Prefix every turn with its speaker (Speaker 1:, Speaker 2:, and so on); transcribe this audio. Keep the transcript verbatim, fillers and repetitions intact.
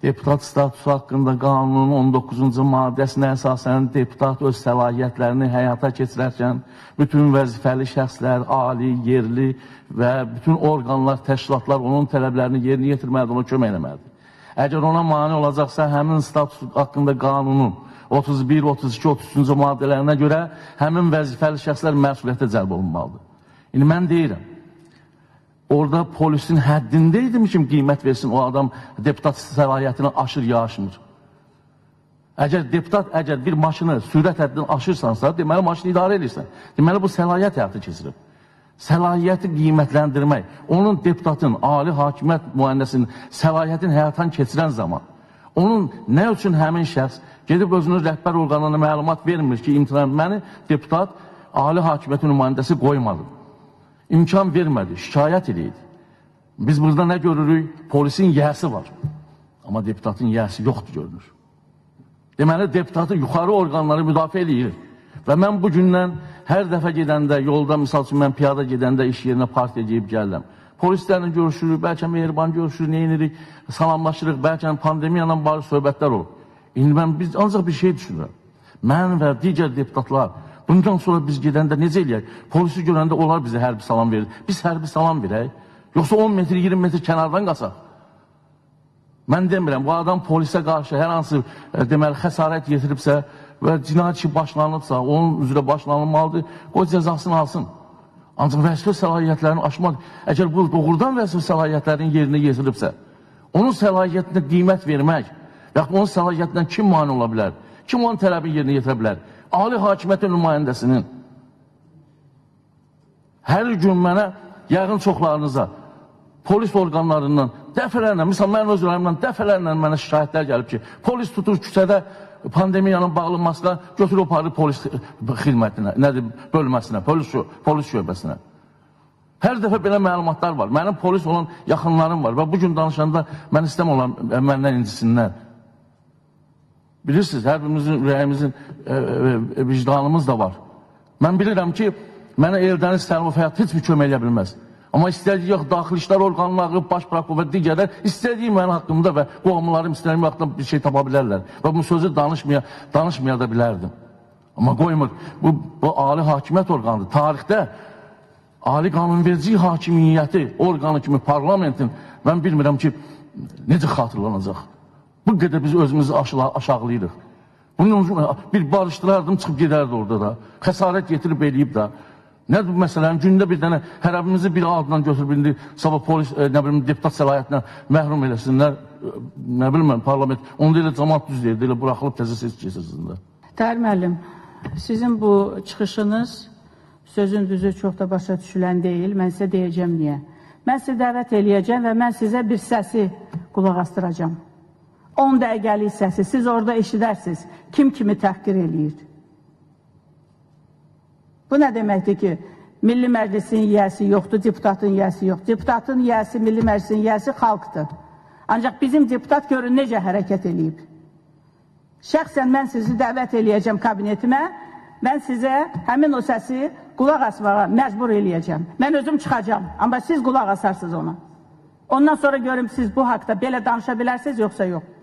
Speaker 1: Deputat statusu haqqında qanunun on doqquzuncu maddəsinə əsasən deputat öz səlahiyyətlərini həyata keçirərkən bütün vəzifəli şəxslər, ali, yerli və bütün orqanlar, təşkilatlar onun tələblərini yerinə yetirməlidir, ona kömək eləməlidir. Əgər ona mane olacaqsa, həmin status haqqında qanunun otuz bir, otuz iki, otuz üçüncü maddələrinə görə həmin vəzifəli şəxslər məsuliyyətə cəlb olunmalıdır. İndi mən deyirəm, orada polisin həddində idim ki, qiymət versin, o adam deputat səlahiyyətini aşır ya aşmır. Əgər deputat, əgər bir maşını sürət həddini aşırsansa, deməli maşını idarə edirsən. Deməli bu səlahiyyət həyatı keçirib. Səlahiyyəti qiymətləndirmək, onun deputatın, ali hakimiyyət müənnəsinin səlahiyyətini həyatan keçirən zaman, onun nə üçün həmin şəxs gedib özünün rəhbər orqanına məlumat vermir ki, imtina məni deputat, ali hakimiyyətin nümayəndəsi qoymadı. İmkan vermədi, şikayət edildi. Biz burada nə görürük? Polisin yəsi var. Amma deputatın yəsi yoxdur görünür. Deməli, deputatı yuxarı orqanları müdafiə edir. Və mən bu gündən hər dəfə gedəndə, yolda, misal üçün mən piyada gedəndə iş yerinə partiya geyib gəlirəm. Polislərlə görüşürük, bəlkə mehriban görüşürük, neyinirik, salamlaşırıq, bəlkə pandemiyadan bari söhbətlər olur. İndi mən biz ancaq bir şey düşünürəm. Mən və digər deputatlar, bundan sonra biz gedəndə necə eləyək? Polisi görəndə onlar bizə hərbi salam verir. Biz hərbi salam verək. Yoxsa on metr, iyirmi metr kənardan qaçaq. Mən demirəm, bu adam polisə qarşı hər hansı deməli, xəsarət yetiribsə və cinayət işi başlanıbsa, onun üzrə başlanılmalıdır, o cəzasını alsın. Ancaq vəzifə səlahiyyətlərini aşmaq, əgər bu doğrudan vəzifə səlahiyyətlərinin yerinə yetiribsə, onun səlahiyyətinə qiymət vermək, yaxud onun səlahiyyətindən kim mani ola bilər? Kim onun tələbini yerinə yetirə bilər? Ali hakimiyyətin nümayəndəsinin hər gün mənə, yəqin çoxlarınıza, polis orqanlarından dəfələrlə, misal mən öz rayımdan dəfələrlə mənə şikayətlər gəlib ki, polis tutur küçədə pandemiyanın bağlanmasına götürüb aparır polis xidmətinə, nədir, bölməsinə, polis, polis şöbəsinə. Hər dəfə belə məlumatlar var. Mənim polis olan yaxınlarım var və bugün danışanda mən istəm olan məndən incisinlər. Bilirsiniz, hər birimizin, ürəyimizin, e, e, vicdanımız da var. Mən bilirəm ki, mənə Eldəniz Səlimov həyat heç bir kömək eləyə bilməz. Amma istədiyi yox, daxil işlər orqanları, baş prokuror və digərlər istədiyi mənim haqqımda və qohumlarım istədiyim haqqında bir şey tapa bilərlər. Və bu sözü danışmaya, danışmaya da bilərdim. Amma qoymur, bu, bu ali hakimiyyət orqanıdır. Tarixdə ali qanunverici hakimiyyəti orqanı kimi parlamentin, mən bilmirəm ki, necə xatırlanacaq. Bu qədər biz özümüzü aşağılayırıq. Bunun bir barışdırardım, çıxıb gedərdi orada da. Xəsarət getirib eləyib da. Nədir bu məsələn? Gündə bir dənə hərəbimizi bir adından götürüb indi sabah polis, e, nə bilim, deputat səlahiyyətindən məhrum eləsinlər. Nə bilim mən, parlament. Onda elə cəmaat düz deyir, elə buraxılıb təzə ses keçirsiniz.
Speaker 2: Tahir müəllim, sizin bu çıxışınız sözün düzü çox da başa düşülən deyil. Mən sizə deyəcəm niyə. Mən sizə dəvət eləyəcəm və mən sizə bir səsi qulaq astıracam. on dəqiqəlik səsi, siz orada eşidərsiniz, kim kimi təhqir eləyir. Bu nə deməkdir ki, Milli Məclisin yiyəsi yoxdur, deputatın yiyəsi yoxdur. Deputatın yiyəsi, Milli Məclisin yiyəsi xalqdır. Ancaq bizim deputat görün necə hərəkət eləyib. Şəxsən mən sizi dəvət eləyəcəm kabinetimə, mən sizə həmin o səsi qulaq asmağa məcbur eləyəcəm. Mən özüm çıxacam, amma siz qulaq asarsınız ona. Ondan sonra görüm siz bu haqda belə danışa bilərsiniz, yoxsa yox.